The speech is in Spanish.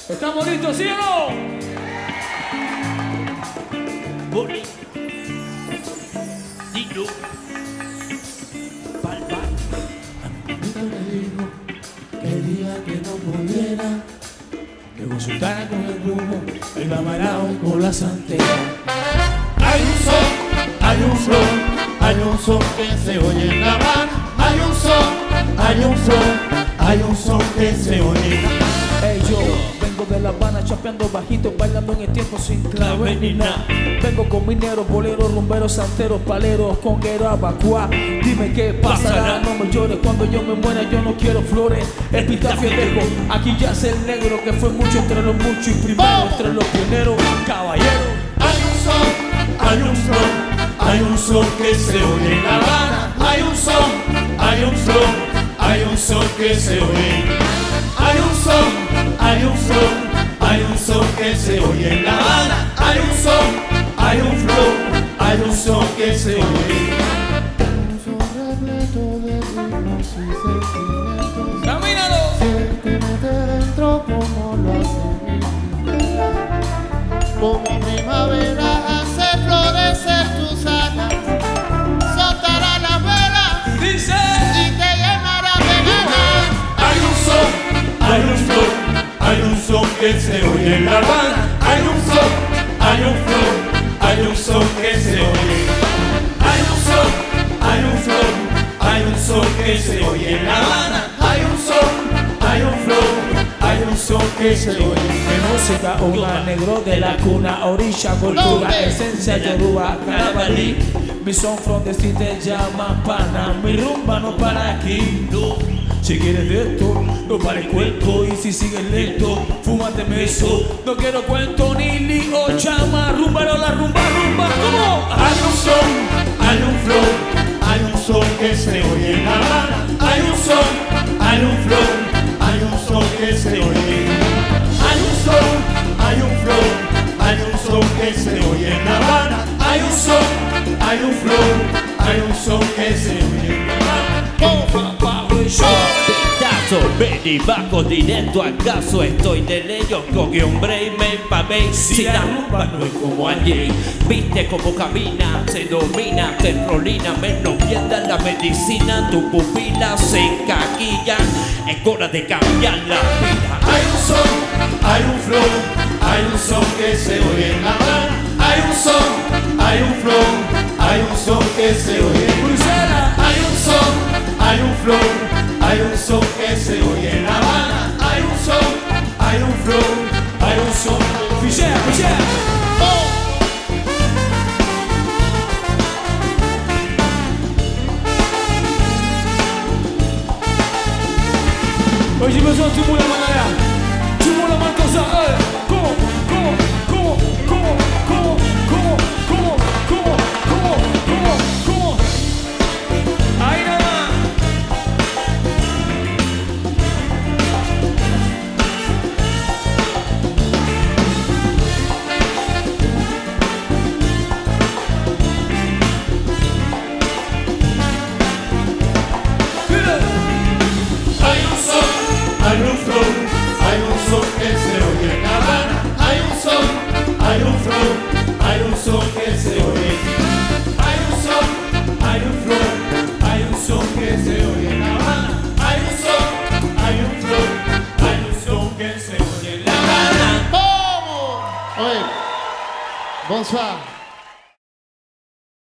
¿Estamos listos, sí o no? Boli, Dino, Palpa. A mi me dijo que el día que no pudiera, que consultara con el brujo, el babalao con la santera. Hay un son, hay un flow, hay un son que se oye en La Habana. Hay un son, hay un flow, hay un son que se oye en La Habana. Hey, yo vengo de La Habana chapeando bajito, bailando en el tiempo sin clave ni nada. Vengo con mineros, boleros, rumberos, santeros, paleros, congueros, abacuá. Dime qué pasará, no me llores cuando yo me muera, yo no quiero flores. Epitafio dejo, aquí yace el negro que fue mucho entre los muchos y primero entre los pioneros, caballeros. Hay un son, hay un flow, hay un son que se oye en La Habana. Hay un son, hay un flow, hay un son que se oye. Hay un son, hay un flow, hay un son que se oye en La Habana. Hay un son, hay un flow, hay un son que se oye. Un son repleto de ritmos y sentimientos. ¡Camínalo! Siéntete dentro como lo hace mi vida. Como primavera hace florecer tus alas. Soltará las velas ¡Dice! y te llenará de ganas. Hay un son, hay un flow, hay un son que se oye en La Habana. Hay un son, hay un flow, hay un son que se oye. Hay un son, hay un flow, hay un son que se oye en La Habana. Hay un son, hay un flow, hay un son que se oye. Mi música, una negro de la cuna, orilla, cultura, esencia, yoruba, carabalí. Mi son from the city llama pana, mi rumba no para aquí, no. Si quieres de esto, no para el cuento. Y si sigues lento, fúmate eso. No quiero cuento ni lío, chama. Rúmbalo, la rumba, rumba, ¿cómo? Hay un son, hay un flow, hay un son que se oye en La Habana. Hay un son, hay un flow, hay un son que se oye. Hay un son, hay un flow, hay un son que se oye en La Habana. Hay un son, hay un flow, hay un son que se oye en La Habana. Pitazo, vení, bajo directo al caso. Estoy de leyes con hombre y me empamé. Si la rumba no es como allí, viste cómo camina, se domina, te enrolina, menos pierda la medicina. Tu pupila se encaquilla, es hora de cambiar la vida. Hay un son, hay un flow, hay un son que se oye en La Habana. Hay un son, hay un flow, hay un son que se oye en Bruselas. Hay un son, hay un flow, hay un son que se oye en La Habana. Hay un son, hay un flow, hay un son. Fichea, fichea. Hoje meus outros mula manaya, chumula mancosa, como, como, como, como, como, como, como, como, como, como, como. Aí nada más. Hay un son, hay un flow, hay un son que se oye en La Habana. Hay un son, hay un flow, hay un son que se oye. Hay un son, hay un flow, hay un son que se oye en La Habana. Hay un son, hay un flow, hay un son que se oye en La Habana. Vamos! Oi, bonsoir.